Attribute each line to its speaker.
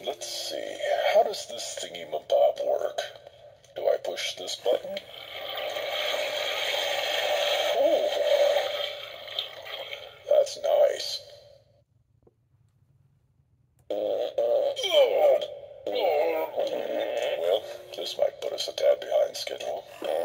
Speaker 1: let's see. How does this thingy-mabob work? Do I push this button? Oh, that's nice. Well, this might put us a tad behind schedule.